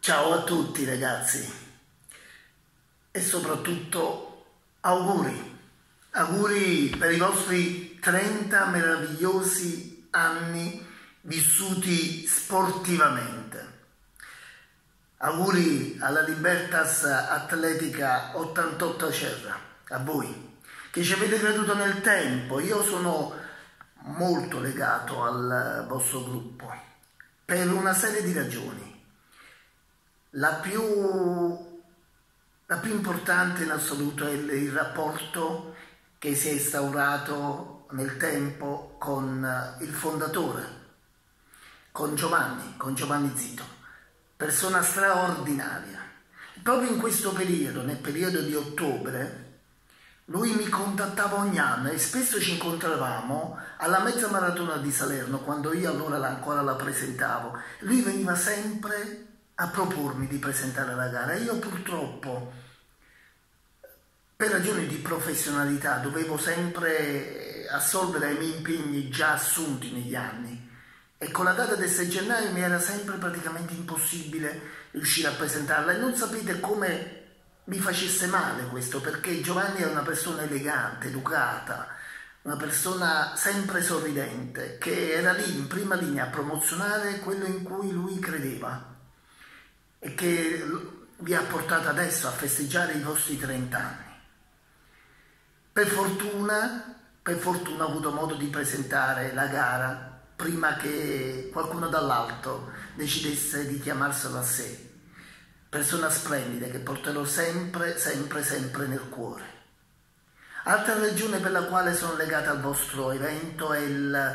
Ciao a tutti ragazzi e soprattutto auguri per i vostri 30 meravigliosi anni vissuti sportivamente. Auguri alla Libertas Atletica 88 Acerra, a voi che ci avete creduto nel tempo. Io sono molto legato al vostro gruppo per una serie di ragioni. La più importante in assoluto è il rapporto che si è instaurato nel tempo con il fondatore, con Giovanni Zito, persona straordinaria. Proprio in questo periodo, nel periodo di ottobre, lui mi contattava ogni anno e spesso ci incontravamo alla mezza maratona di Salerno, quando io allora ancora la presentavo. Lui veniva sempre a propormi di presentare la gara. Io purtroppo, per ragioni di professionalità, dovevo sempre assolvere ai miei impegni già assunti negli anni e con la data del 6 gennaio mi era sempre praticamente impossibile riuscire a presentarla, e non sapete come mi facesse male questo, perché Giovanni era una persona elegante, educata, una persona sempre sorridente, che era lì in prima linea a promozionare quello in cui lui credeva e che vi ha portato adesso a festeggiare i vostri 30 anni. Per fortuna ho avuto modo di presentare la gara prima che qualcuno dall'alto decidesse di chiamarselo a sé. Persona splendida che porterò sempre nel cuore. Altra ragione per la quale sono legata al vostro evento è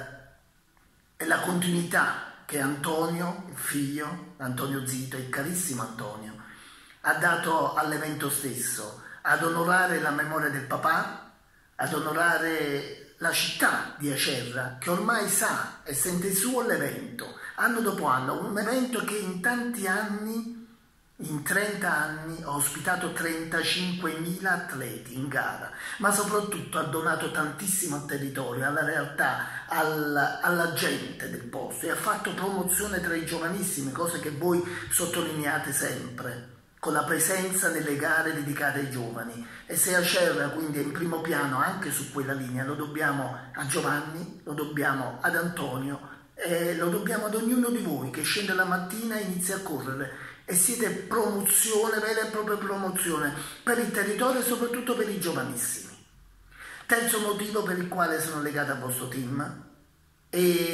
la continuità che Antonio, il figlio, Antonio Zito, il carissimo Antonio, ha dato all'evento stesso, ad onorare la memoria del papà, ad onorare la città di Acerra, che ormai sa e sente suo l'evento, anno dopo anno, un evento che in tanti anni, in 30 anni, ha ospitato 35.000 atleti in gara, ma soprattutto ha donato tantissimo al territorio, alla realtà, alla gente del posto, e ha fatto promozione tra i giovanissimi, cose che voi sottolineate sempre, con la presenza nelle gare dedicate ai giovani. E se Acerra quindi è in primo piano anche su quella linea, lo dobbiamo a Giovanni, lo dobbiamo ad Antonio e lo dobbiamo ad ognuno di voi che scende la mattina e inizia a correre, e siete promozione, vera e propria promozione per il territorio e soprattutto per i giovanissimi. Terzo motivo per il quale sono legata al vostro team è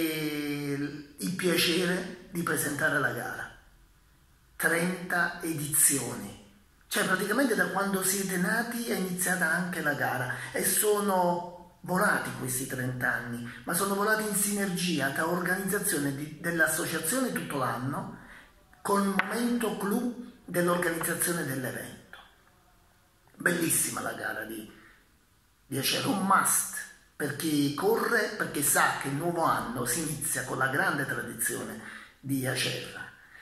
il piacere di presentare la gara. 30 edizioni, cioè praticamente da quando siete nati è iniziata anche la gara, e sono volati questi 30 anni, ma sono volati in sinergia tra organizzazione dell'associazione tutto l'anno con il momento clou dell'organizzazione dell'evento. Bellissima la gara di Acerra, un must per chi corre, perché sa che il nuovo anno si inizia con la grande tradizione di Acerra.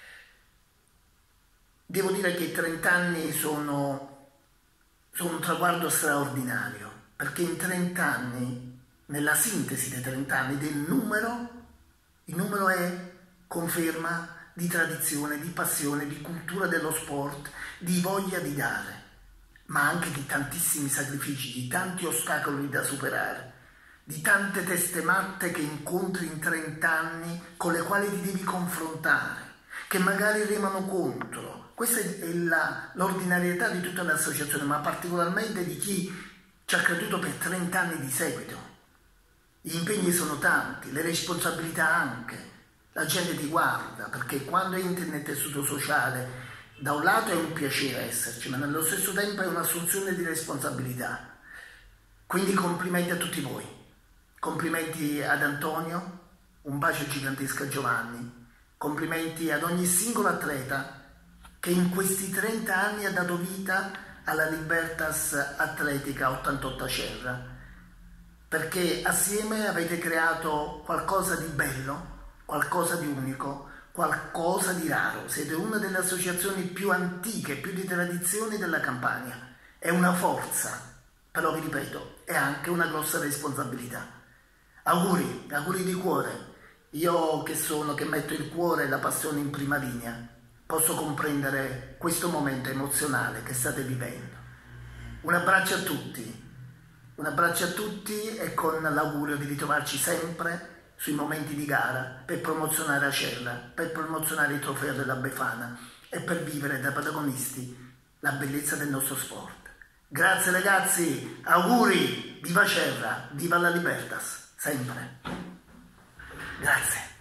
Devo dire che i 30 anni sono un traguardo straordinario, perché in 30 anni, nella sintesi dei 30 anni del numero, il numero è conferma di tradizione, di passione, di cultura dello sport, di voglia di dare, ma anche di tantissimi sacrifici, di tanti ostacoli da superare, di tante teste matte che incontri in 30 anni con le quali ti devi confrontare, che magari remano contro. Questa è l'ordinarietà di tutta l'associazione, ma particolarmente di chi ci ha creduto per 30 anni di seguito. Gli impegni sono tanti, le responsabilità anche. La gente ti guarda, perché quando entri nel tessuto sociale, da un lato è un piacere esserci, ma nello stesso tempo è un'assunzione di responsabilità. Quindi complimenti a tutti voi, complimenti ad Antonio, un bacio gigantesco a Giovanni, complimenti ad ogni singolo atleta che in questi 30 anni ha dato vita alla Libertas Atletica 88 Acerra, perché assieme avete creato qualcosa di bello, qualcosa di unico, qualcosa di raro. Siete una delle associazioni più antiche, più di tradizioni della Campania. È una forza, però vi ripeto, è anche una grossa responsabilità. Auguri di cuore. Io che metto il cuore e la passione in prima linea, posso comprendere questo momento emozionale che state vivendo. Un abbraccio a tutti e con l'augurio di ritrovarci sempre sui momenti di gara per promozionare Acerra, per promozionare il trofeo della Befana e per vivere da protagonisti la bellezza del nostro sport. Grazie ragazzi, auguri, viva Acerra, viva la Libertas, sempre. Grazie.